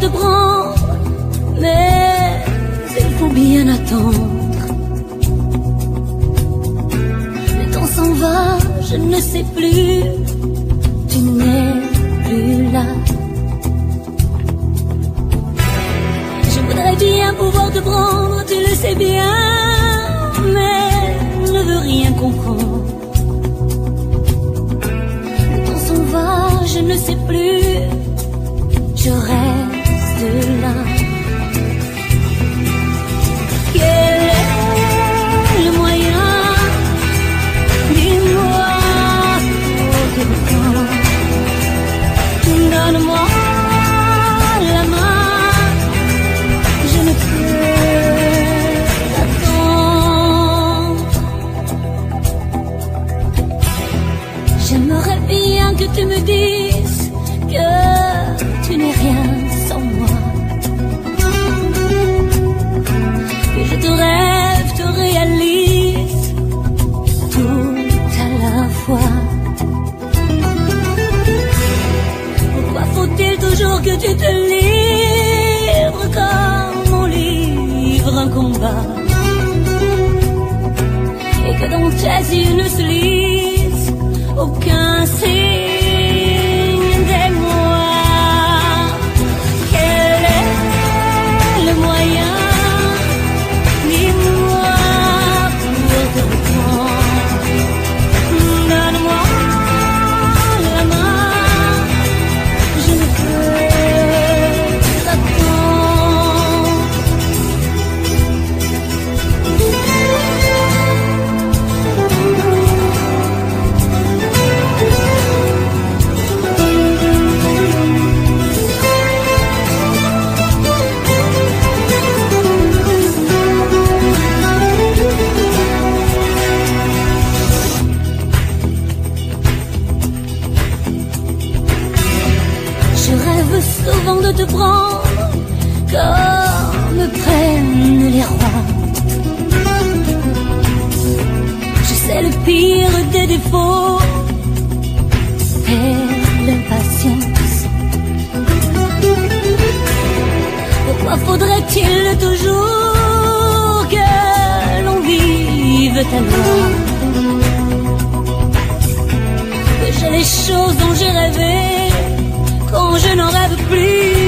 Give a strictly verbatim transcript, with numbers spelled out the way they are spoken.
te prendre, mais il faut bien attendre. Le temps s'en va, je ne sais plus, tu n'es plus là. Je voudrais bien pouvoir te prendre, tu le sais bien, mais ne veux rien comprendre. Le temps s'en va, je ne sais plus, je reste là. Quel est le moyen? Dis-moi, pour te prendre. Donne-moi la main, je ne peux attendre. J'aimerais bien que tu me dises que tu n'es rien sans moi, que je te rêve, te réalise tout à la fois. Pourquoi faut-il toujours que tu te livres comme on livre un combat, et que dans tes yeux ne se lise aucun signe? Souvent de te prendre comme prennent les rois. Je sais le pire des défauts est l'impatience. Pourquoi faudrait-il toujours que l'on vive à loi, que j'ai les choses dont j'ai rêvé quand je n'en rêve plus?